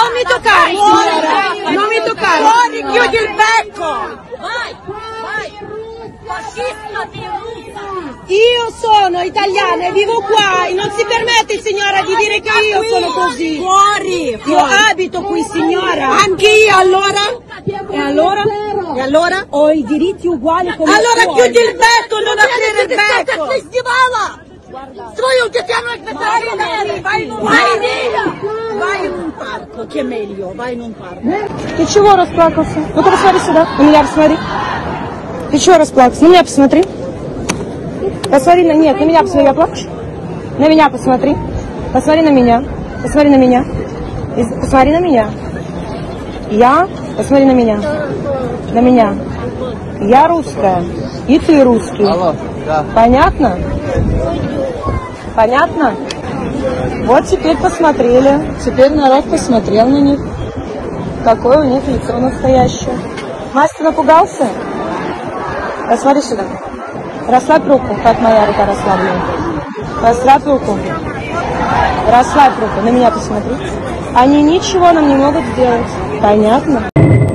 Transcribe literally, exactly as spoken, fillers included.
Non mi toccare, signora! Non mi toccare! Fuori, chiudi il becco! Vai, vai! Fascista di Russia! Io sono italiana e vivo qua e non si permette, signora, di dire che io sono così. Fuori! Io abito qui, signora. Anche io, allora? E allora? E allora? Ho i diritti uguali come Allora tuoi. chiudi il becco, non aprire il becco! Ti stivala! Stai ti hanno aspettato! Vai in un parco! Vai in un парк, che è meglio, vai in un парк. Ты чего расплакался? Ну-ка посмотри сюда, на меня посмотри. Ты чего расплакался? На меня посмотри. Посмотри на... Нет, на меня посмотри, я плачу. На меня посмотри. Посмотри на меня. Посмотри на меня. И посмотри на меня. Я... Посмотри на меня. На меня. Я русская. И ты русский. Алло, да. Понятно? Понятно? Вот теперь посмотрели. Теперь народ посмотрел на них. Какое у них лицо настоящее. Настя, напугался? Посмотри сюда. Расслабь руку, как моя рука расслаблена. Расслабь руку. Расслабь руку. На меня посмотри. Они ничего нам не могут сделать. Понятно?